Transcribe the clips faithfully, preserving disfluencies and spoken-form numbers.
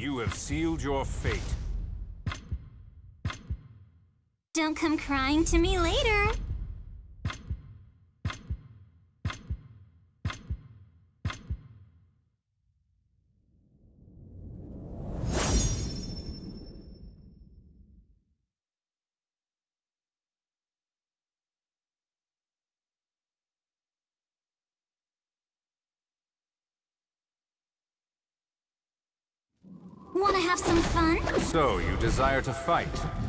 You have sealed your fate. Don't come crying to me later. Wanna have some fun? So, you desire to fight?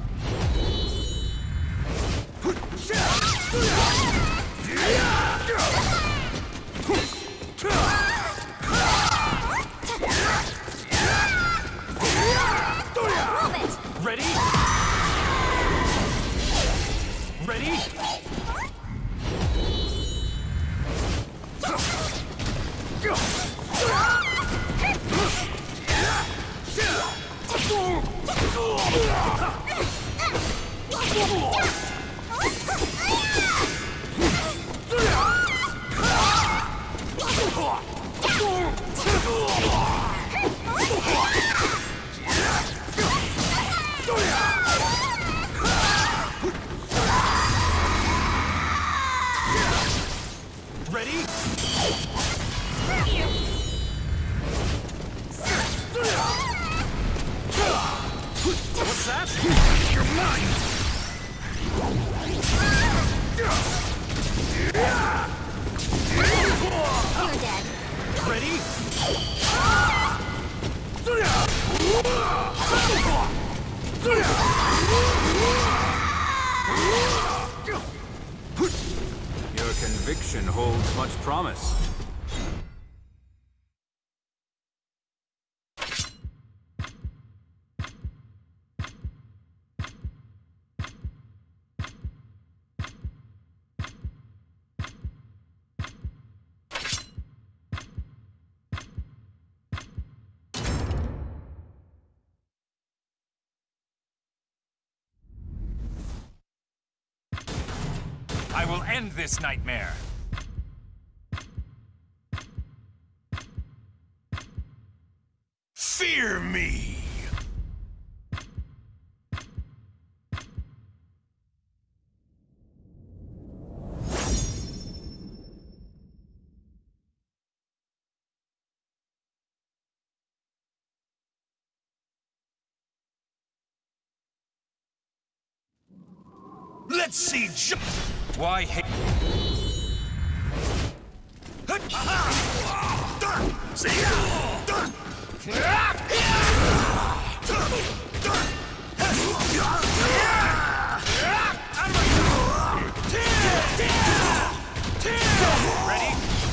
Move it! Ready? Ready? Ready? What's that? You're mine! You're dead. Ready? Your conviction holds much promise. I will end this nightmare. Fear me! Let's see ju- Why hate? Ready?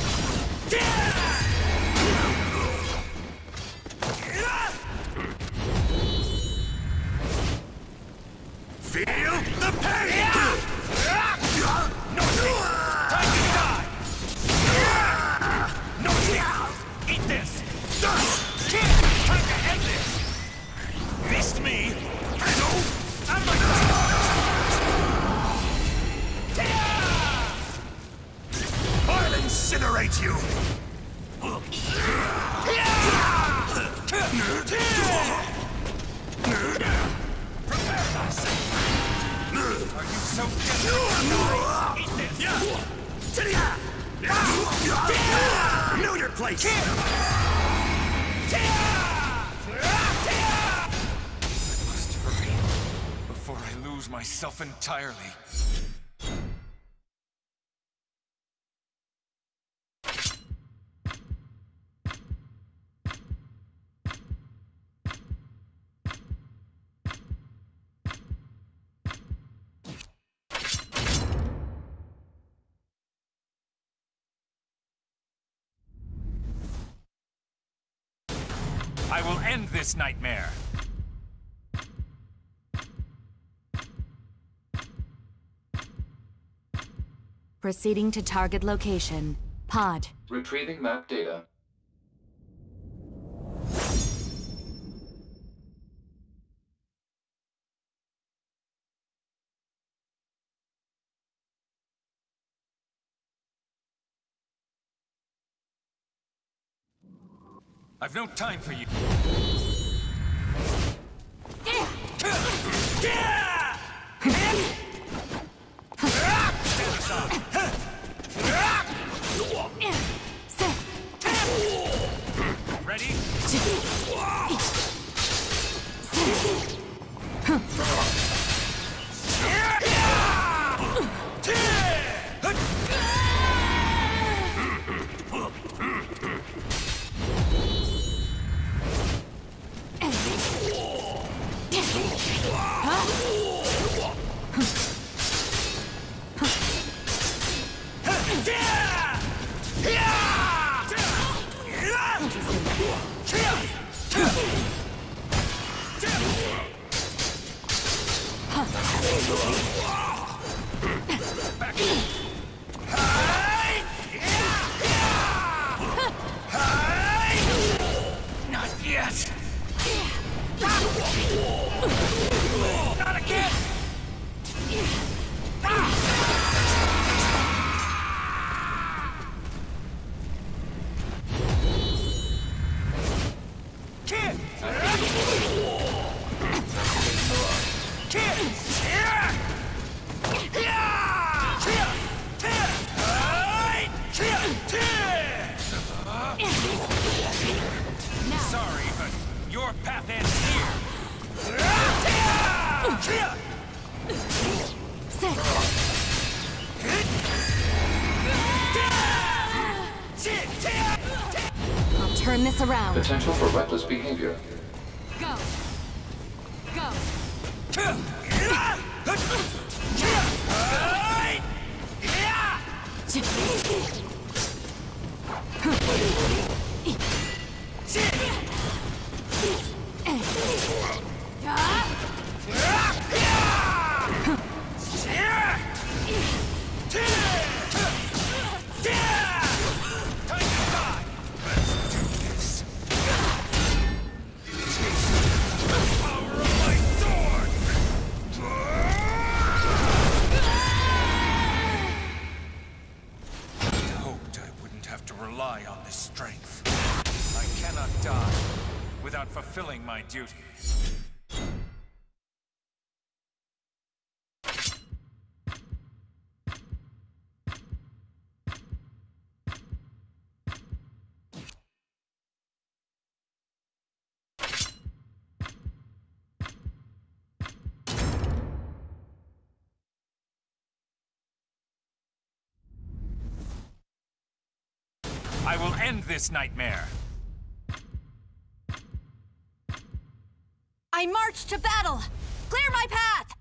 Feel the pain! No time to die! No eat this! Time to end this! Missed me! No! Out of my I'll incinerate you! Prepare thyself! Are you so desperate? Eat this! Know your place! I must hurry before I lose myself entirely. I will end this nightmare. Proceeding to target location. Pod. Retrieving map data. I've no time for you. Ready? Not yet. Not again. Kid. Kid. Sorry, but your path ends here. I'll turn this around. Potential for reckless behavior. Go. Go. Rely on this strength. I cannot die without fulfilling my duty. I will end this nightmare. I march to battle! Clear my path!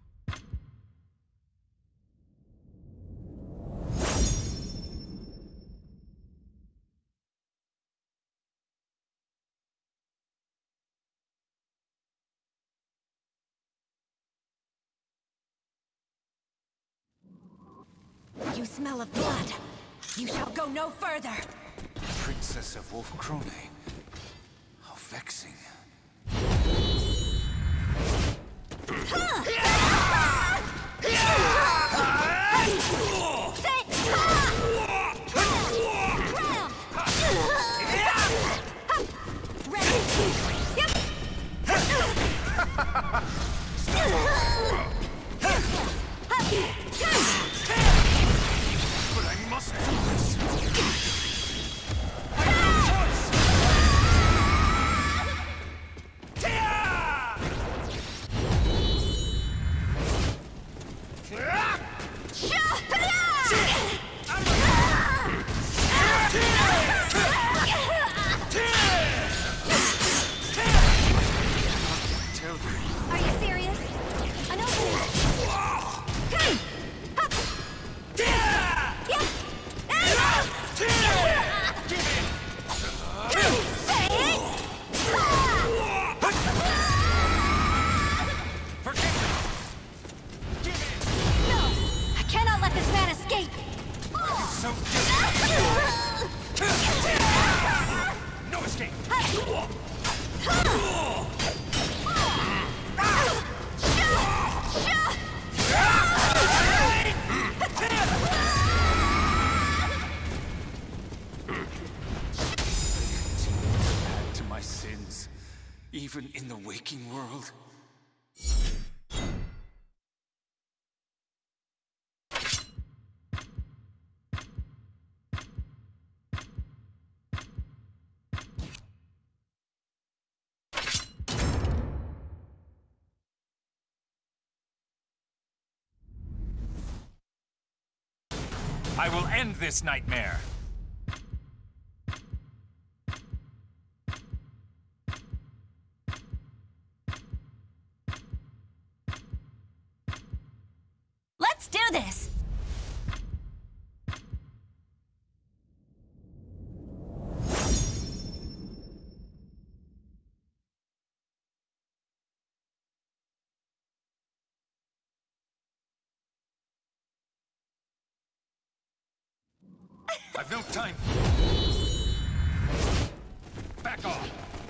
You smell of blood. You shall go no further. Princess of Wolfkrone. How vexing. But I must do this. Are you serious? An opening! I cannot let this man escape! So no escape. Add to my sins, even in the waking world. I will end this nightmare. Let's do this! I've no time. Back off.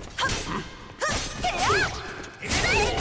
This is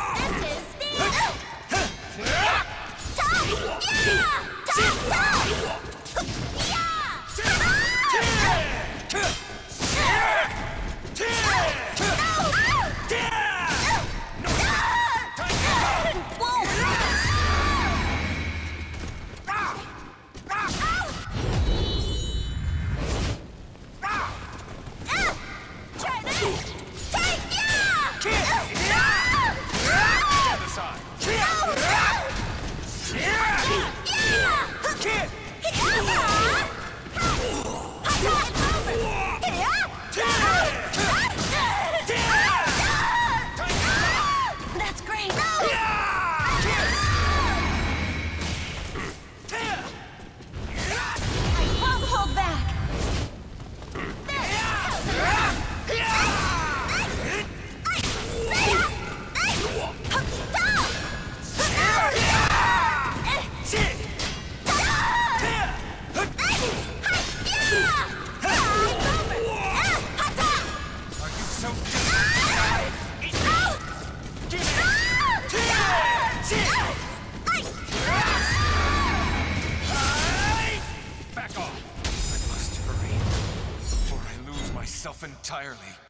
That's great! I won't hold back! Back off. I must hurry before I lose myself entirely.